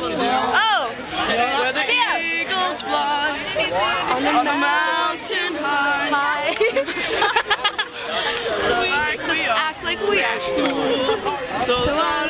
Oh! Where the eagles fly on the mountain high. Act like we are. So